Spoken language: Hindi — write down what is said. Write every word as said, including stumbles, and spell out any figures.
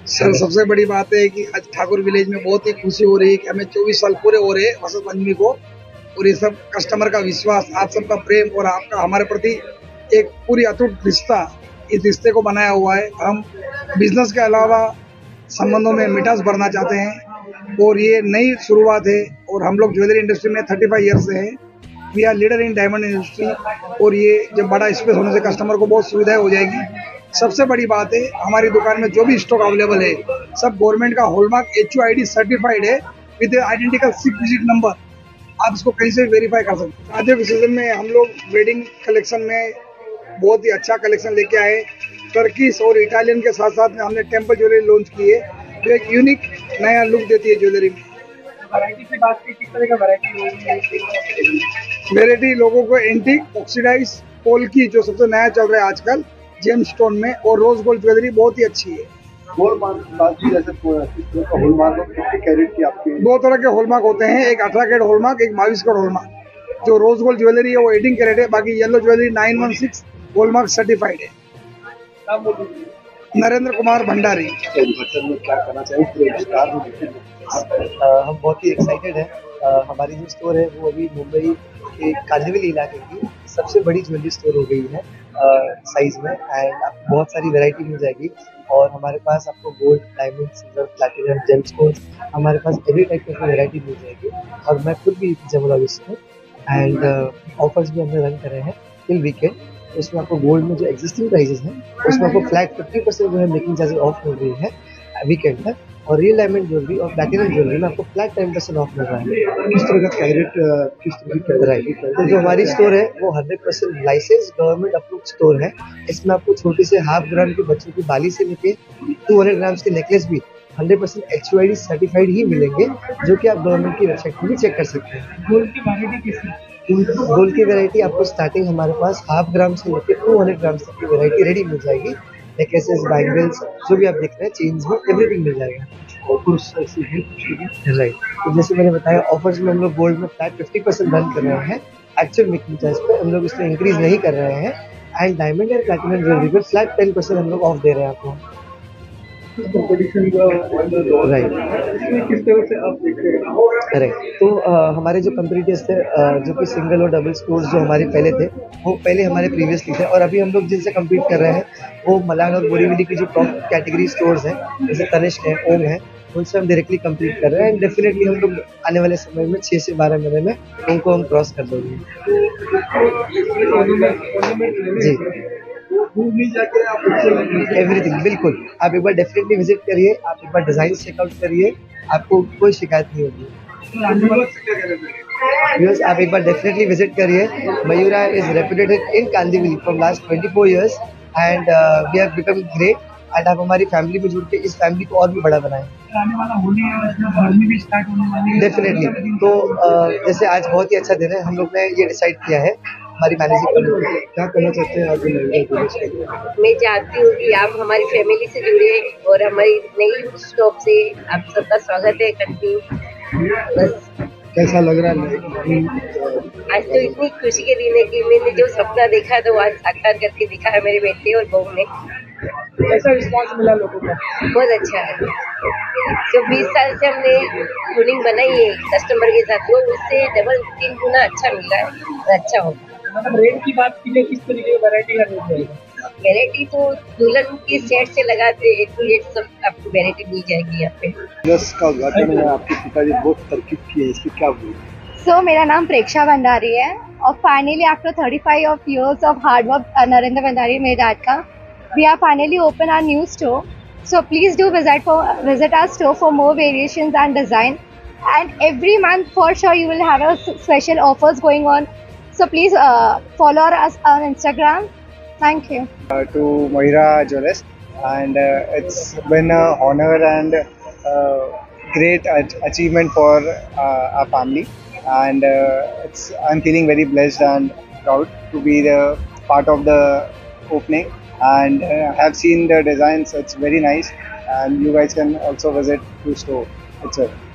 सर सबसे बड़ी बात है कि आज ठाकुर विलेज में बहुत ही खुशी हो रही है कि हमें चौबीस साल पूरे हो रहे हैं वसंत पंचमी को, और ये सब कस्टमर का विश्वास, आप सबका प्रेम और आपका हमारे प्रति एक पूरी अटूट रिश्ता, इस रिश्ते को बनाया हुआ है। हम बिजनेस के अलावा संबंधों में मिठास भरना चाहते हैं और ये नई शुरुआत है। और हम लोग ज्वेलरी इंडस्ट्री में पैंतीस ईयर से हैं, we are leader in diamond industry. और ये जब बड़ा स्पेस होने से कस्टमर को बहुत सुविधाएं हो जाएगी। सबसे बड़ी बात है, हमारी दुकान में जो भी स्टॉक अवेलेबल है सब गवर्नमेंट का hallmark H U I D certified है with identical six digit number. आप इसको कहीं से वेरीफाई कर सकते हैं। आज विसर्जन में हम लोग वेडिंग कलेक्शन में बहुत ही अच्छा कलेक्शन लेके आए। टर्किश और इटालियन के साथ साथ में हमने टेम्पल ज्वेलरी लॉन्च की है जो एक यूनिक नया लुक देती है ज्वेलरी में। वैरायटी की बात की, किस तरह का वैरायटी? वेरायटी लोगों को एंटीक, ऑक्सीडाइज, पोल्की जो सबसे नया चल रहा है आजकल जेम स्टोन में, और रोज गोल्ड ज्वेलरी बहुत ही अच्छी है। दो तरह के हॉलमार्क होते हैं, एक अठारह कैरेट हॉलमार्क, एक बाईस कैरेट हॉलमार्क। जो रोज गोल्ड ज्वेलरी है वो अठारह कैरेट है, बाकी yellow jewellery nine one six hallmark certified है। नरेंद्र कुमार भंडारी। क्या करना चाहिए? हम बहुत ही एक्साइटेड है। हमारी जो स्टोर है वो अभी मुंबई के कांदिवली इलाके की सबसे बड़ी ज्वेलरी स्टोर हो गई है साइज में, एंड आपको बहुत सारी वैरायटी मिल जाएगी। और हमारे पास आपको gold, diamond, silver, platinum, gemstones, हमारे पास एवरी टाइप की वैरायटी मिल जाएगी। और मैं खुद भी जेमोलॉजिस्ट हूँ, एंड ऑफर्स भी हमने रन करे हैं टिल वीकेंड। उसमें आपको गोल्ड में जो एग्जिस्टिंग प्राइसेस हैं उसमें आपको फ्लैट फिफ्टी परसेंट जो है मेकिंग चार्जेस ऑफ मिल रही है वीकेंड तक, और रियल डायमंड ज्वेलरी और प्लैटिनम ज्वेलरी में आपको फ्लैट टेन परसेंट ऑफ मिल रहा है। किस तरह का कैरेट, किस तरह की वैरायटी तो जो हमारी स्टोर है वो hundred percent licence government approve store है। इसमें आपको छोटी से हाफ ग्राम के बच्चों की बाली से लेके टू हंड्रेड ग्राम्स के नेकलेस भी hundred percent H U I D certified ही मिलेंगे, जो कि आप गवर्नमेंट की वेबसाइट पर भी चेक कर सकते हैं। गोल्ड की वैरायटी किस तरह? गोल्ड की वैरायटी आपको स्टार्टिंग हमारे पास हाफ ग्राम से लेकर टू हंड्रेड ग्राम्स तक की वैरायटी रेडी मिल जाएगी। नेकलेसेस, बैंगल्स, जो भी आप देख रहे हैं, चेन्स में एवरीथिंग मिल जाएगा। राइट, तो जैसे मैंने बताया ऑफर्स में हम लोग गोल्ड में फ्लैट फिफ्टी परसेंट रन कर रहे हैं। एक्चुअल मेकिंग चार्ज पे हम लोग इसमें इंक्रीज नहीं कर रहे हैं, and diamond and platinum jewellery पे फ्लैट टेन परसेंट हम लोग ऑफ दे रहे हैं आपको। राइट, किस तरह से आप देख रहे हैं? राइट, तो uh, हमारे जो कंपटीटर्स थे uh, जो कि सिंगल और डबल स्टोर्स जो हमारे पहले थे वो पहले हमारे प्रीवियसली थे, और अभी हम लोग जिनसे कम्पीट कर रहे हैं वो मलान और बोरीवली की जो टॉप कैटेगरी स्टोर्स हैं जैसे तनिष्क है, ओम है, उनसे हम डायरेक्टली कम्पीट कर रहे हैं। एंड डेफिनेटली हम लोग आने वाले समय में छः से बारह महीने में उनको हम क्रॉस कर देंगे। जी, एवरीथिंग बिल्कुल, आप एक बार डेफिनेटली विजिट करिए, आप एक बार डिजाइन चेकआउट करिए, आपको कोई शिकायत नहीं होगी। व्यूअर्स, आप एक बार डेफिनेटली विजिट करिए। Mayura is reputed in Kandivali from last twenty four years, and we have become great, and आप हमारी फैमिली में जुड़ के इस फैमिली को और भी बड़ा बनाएं। आने वाला होली है, उसमें गर्मी भी स्टार्ट होने वाली है। डेफिनेटली, तो uh, जैसे आज बहुत ही अच्छा दिन है, हम लोग ने ये डिसाइड किया है, हमारी मैनेजिंग कमेटी क्या करना चाहते हैं आप? मैं चाहती हूँ कि आप हमारी फैमिली से जुड़े और हमारी नई शॉप से आप सबका स्वागत है करती हूँ। बस कैसा लग रहा है? आज तो इतनी खुशी के दिन है कि मैंने जो सपना देखा तो आज साकार करके दिखा है मेरे बेटे और बहू ने। कैसा रिस्पॉन्स मिला लोगों का? बहुत अच्छा है। जो बीस साल से हमने ट्यूनिंग बनाई है कस्टमर के साथ, वो उससे डबल तीन गुना अच्छा मिला है और अच्छा होगा। मतलब रेट की बात की जाए, किस तरीके की वैरायटी का रेट है? वैरायटी तो दुल्हन के सेट से लगाते ए टू जेड सब आपको वैरायटी मिल जाएगी यहाँ पे। प्लस का उद्घाटन है, आपके पिताजी बहुत तरक्की की है, इसकी क्या बोलूं? सो so, मेरा नाम प्रेक्षा भंडारी है, और finally after thirty five of years of hard work Narendra Bhandari मेरे डैड का, we are finally open our new store. So please do visit for visit our store for more variations and design, and every month for sure you will have a special offers going on. So please uh, follow us on Instagram. Thank you. Uh, to Moira Jewelers, and uh, it's been an honor and uh, great achievement for uh, our family, and uh, it's I'm feeling very blessed and proud to be the part of the opening, and uh, have seen the designs. It's very nice, and you guys can also visit the store itself.